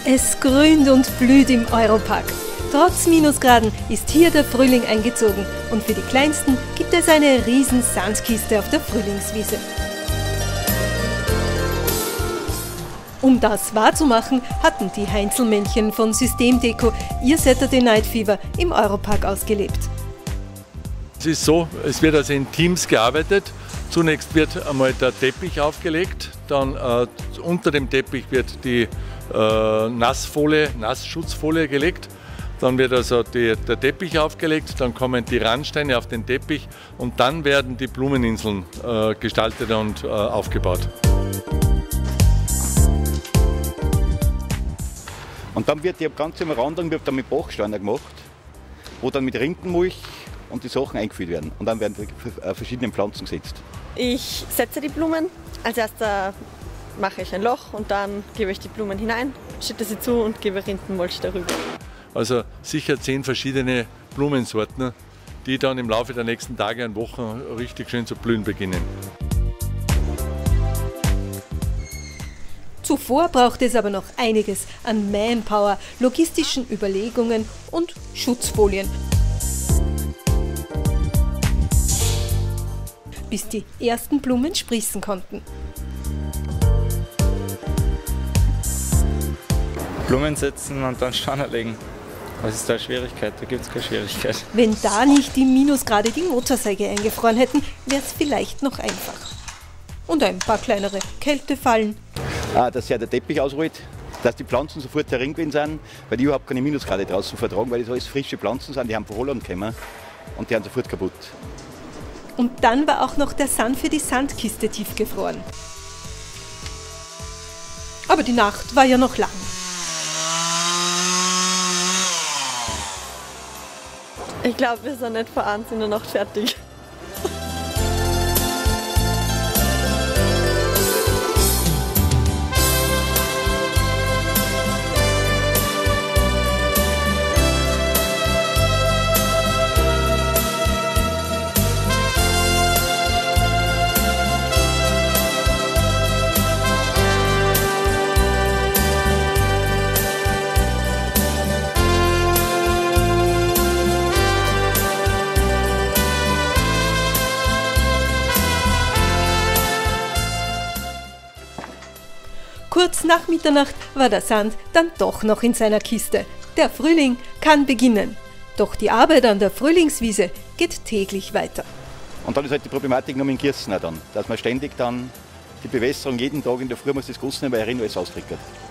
Es grünt und blüht im Europark. Trotz Minusgraden ist hier der Frühling eingezogen und für die Kleinsten gibt es eine riesen Sandkiste auf der Frühlingswiese. Um das wahrzumachen, hatten die Heinzelmännchen von Systemdeko ihr Saturday Night Fever im Europark ausgelebt. Es ist so, es wird also in Teams gearbeitet. Zunächst wird einmal der Teppich aufgelegt, dann unter dem Teppich wird die Nassschutzfolie gelegt. Dann wird also der Teppich aufgelegt, dann kommen die Randsteine auf den Teppich und dann werden die Blumeninseln gestaltet und aufgebaut. Und dann wird die ganze Umrandung wird dann mit Bachsteinen gemacht, wo dann mit Rindenmulch und die Sachen eingeführt werden. Und dann werden verschiedene Pflanzen gesetzt. Ich setze die Blumen. Als erster mache ich ein Loch und dann gebe ich die Blumen hinein, schütte sie zu und gebe Rindenmulch darüber. Also sicher 10 verschiedene Blumensorten, die dann im Laufe der nächsten Tage und Wochen richtig schön zu blühen beginnen. Zuvor braucht es aber noch einiges an Manpower, logistischen Überlegungen und Schutzfolien. Bis die ersten Blumen sprießen konnten. Blumen setzen und dann Stange legen. Was ist da eine Schwierigkeit? Da gibt es keine Schwierigkeit. Wenn da nicht die Minusgrade die Motorsäge eingefroren hätten, wäre es vielleicht noch einfach. Und ein paar kleinere Kältefallen. Dass ja der Teppich ausrollt, dass die Pflanzen sofort darin gewesen sind, weil die überhaupt keine Minusgrade draußen vertragen, weil das alles frische Pflanzen sind, die haben von Holland gekommen und die sind sofort kaputt. Und dann war auch noch der Sand für die Sandkiste tiefgefroren. Aber die Nacht war ja noch lang. Ich glaube, wir sind nicht vor 1 in der Nacht fertig. Kurz nach Mitternacht war der Sand dann doch noch in seiner Kiste. Der Frühling kann beginnen. Doch die Arbeit an der Frühlingswiese geht täglich weiter. Und dann ist halt die Problematik noch mit dem Gießen dann, dass man ständig dann die Bewässerung jeden Tag in der Früh muss das Gossen, weil er alles austrickert.